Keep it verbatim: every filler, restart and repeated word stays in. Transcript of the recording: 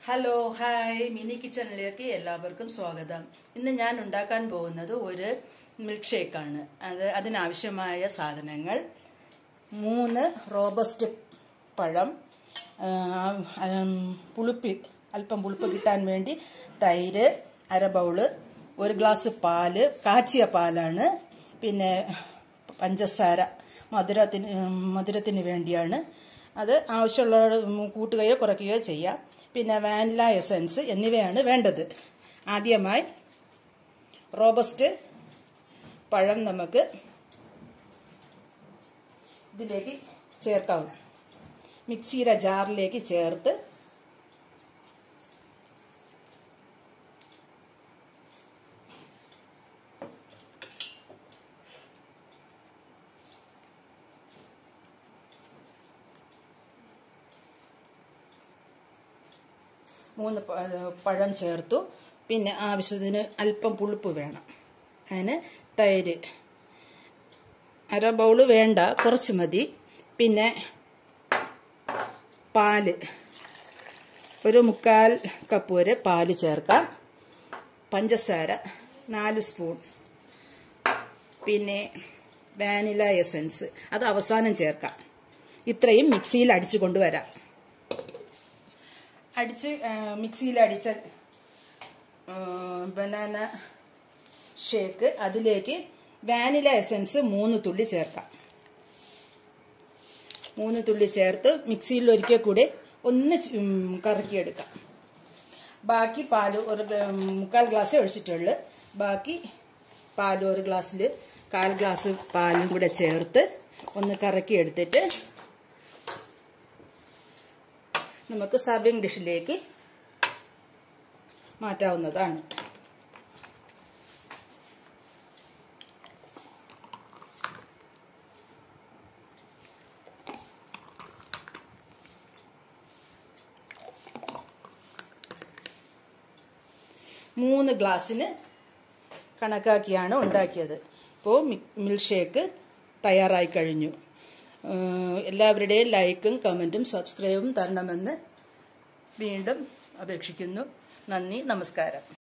Hello hi mini കിച്ചണിലേക്ക് എല്ലാവർക്കും സ്വാഗതം. ഇന്ന് ഞാൻ ഉണ്ടാക്കാൻ പോകുന്നത് ഒരു മിൽക്ക് ഷേക്കാണ്. അത് അതിനാവശ്യമായ സാധനങ്ങൾ: മൂന്ന് റോബസ്റ്റ് പഴം, പുളിപ്പ് അല്പം പുളിപ്പ് കിട്ടാൻ വേണ്ടി തൈര് അര ബൗള്, ഒരു ഗ്ലാസ് പാല്, കാച്ചിയ പാലാണ്, പിന്നെ പഞ്ചസാര മധുരത്തിന് മധുരത്തിന് വേണ്ടിയാണ്. അത് ആവശ്യമുള്ള കൂട്ടുകയോ കുറയ്ക്കുകയോ ചെയ്യാം. പിന്നെ വാനില എസൻസ് എന്നിവയാണ് വേണ്ടത്. ആദ്യമായി റോബസ്റ്റ് പഴം നമുക്ക് ഇതിലേക്ക് ചേർക്കാവും. മിക്സിയുടെ ജാറിലേക്ക് ചേർത്ത് മൂന്ന് പഴം ചേർത്തു. പിന്നെ ആവശ്യത്തിന് അല്പം പുളിപ്പ് വേണം. അതിന് തൈര് അര ബൗള് വേണ്ട, കുറച്ച് മതി. പിന്നെ പാല് ഒരു മുക്കാൽ കപ്പ് വരെ പാല് ചേർക്കാം. പഞ്ചസാര നാല് സ്പൂൺ. പിന്നെ വാനില എസൻസ് അത് അവസാനം ചേർക്കാം. ഇത്രയും മിക്സിയിൽ അടിച്ചു കൊണ്ടുവരാം. അടിച്ച് മിക്സിയിൽ അടിച്ച ബനാന ഷേക്ക് അതിലേക്ക് വാനില എസൻസ് മൂന്ന് തുള്ളി ചേർക്കാം. മൂന്ന് തുള്ളി ചേർത്ത് മിക്സിയിൽ ഒരിക്കൽ കൂടി ഒന്ന് കറക്കിയെടുക്കാം. ബാക്കി പാല് ഒരു മുക്കാൽ ഗ്ലാസ് ഒഴിച്ചിട്ടുള്ളു. ബാക്കി പാല് ഒരു ഗ്ലാസ്സിൽ കാൽ ഗ്ലാസ് പാലും കൂടെ ചേർത്ത് ഒന്ന് കറക്കിയെടുത്തിട്ട് നമുക്ക് സർവിംഗ് ഡിഷിലേക്ക് മാറ്റാവുന്നതാണ്. മൂന്ന് ഗ്ലാസ്സിന് കണക്കാക്കിയാണ് ഉണ്ടാക്കിയത്. ഇപ്പോൾ മിൽക്ക് ഷേക്ക് തയ്യാറായി കഴിഞ്ഞു. എല്ലാവരുടെയും ലൈക്കും കമൻറ്റും സബ്സ്ക്രൈബും തരണമെന്ന് വീണ്ടും അപേക്ഷിക്കുന്നു. നന്ദി, നമസ്കാരം.